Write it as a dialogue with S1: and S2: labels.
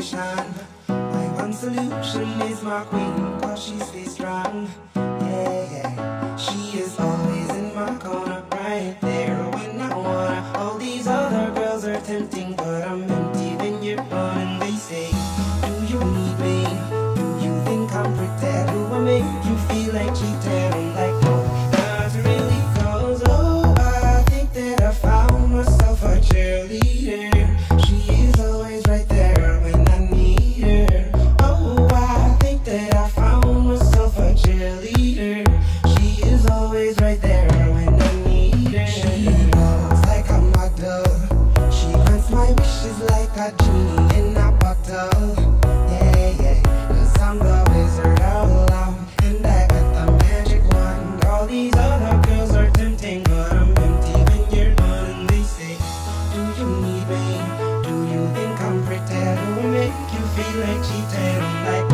S1: motivation. My one solution is my queen, cause she stays strong. Yeah, yeah. She is always in my corner, right there when I wanna. All these other girls are tempting, but I'm empty when you're gone. And they say, do you need me? Do you think I'm pretend? Do I make you feel like cheating? I'm like, no, not really, cause oh, I think that I found myself a cheerleader. She is always right there when I need her. Oh, I think that I found myself a cheerleader. She is always right there when I need her. She looks like a model. She grants my wishes like a genie in a bottle. Yeah, yeah, cause I'm the wizard all alone, and I got the magic wand. All these other girls are tempting, but I'm empty when you're gone. And they say, do you need me? Do you think I'm pretend? Do I make you feel like cheating? I'm like,